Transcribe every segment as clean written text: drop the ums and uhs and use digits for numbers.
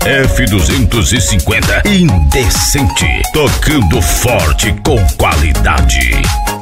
F250 Indecente, tocando forte com qualidade.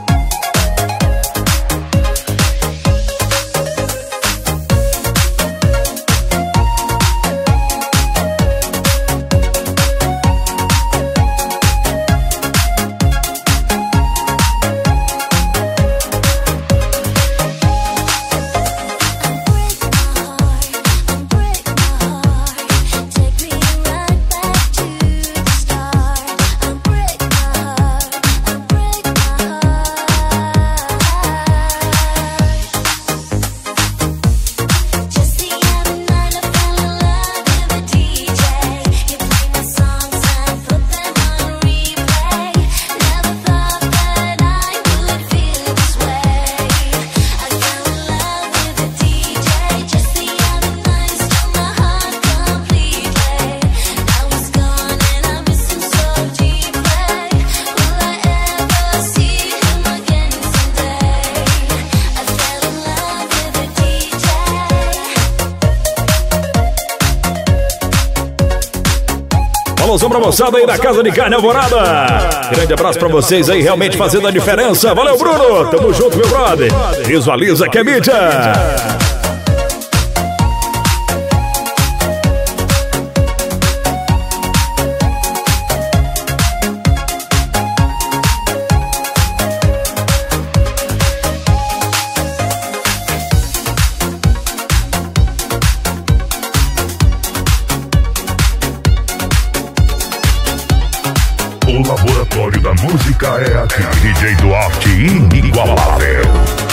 Alôzão pra moçada aí da Casa de Carne Alvorada. Grande abraço pra vocês aí, realmente fazendo a diferença. Valeu, Bruno. Tamo junto, meu brother. Visualiza que é mídia. O laboratório da música é aqui. DJ Duarte inigualável.